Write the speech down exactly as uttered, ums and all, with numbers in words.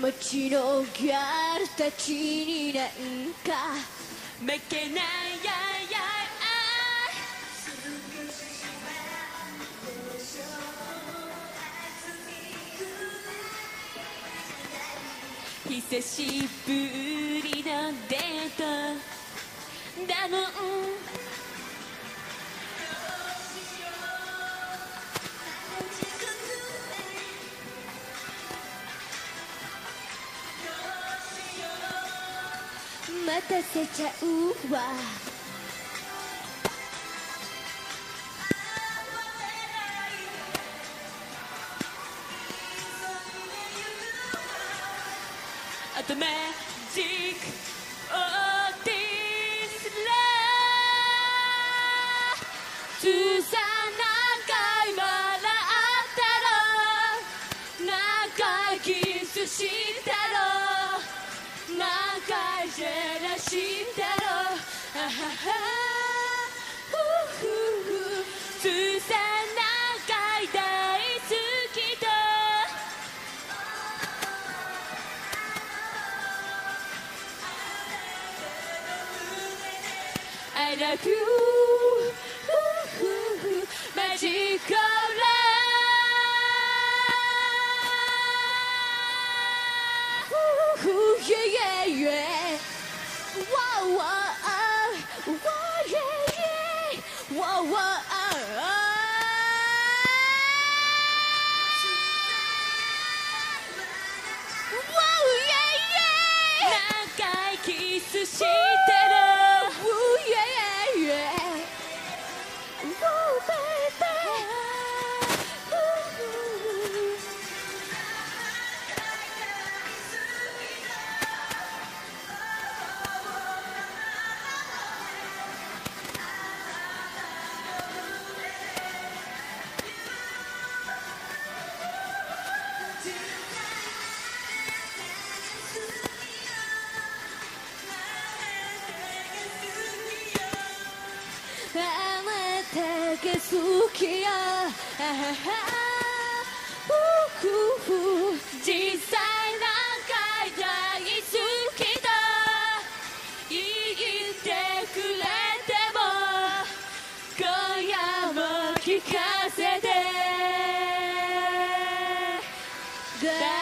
街のギャルたちになんか負けないやいやい久しぶりのデートだもん待たせちゃうわあとマジックオーティスラーつさ何回笑ったろ何回キスしたろ何回ジェラシーだろあははふふふつさ何回大好きとI love you マジック Yeah, yeah, yeah. Whoa, whoa, oh, whoa, yeah, yeah. Whoa, whoa, oh, oh. Whoa, yeah, yeah. 何回キスしてる Whoa, yeah, yeah, yeah. Whoa, baby.あなたが好きよあははふふふ実際何回大好きと言ってくれても今夜も聞かせて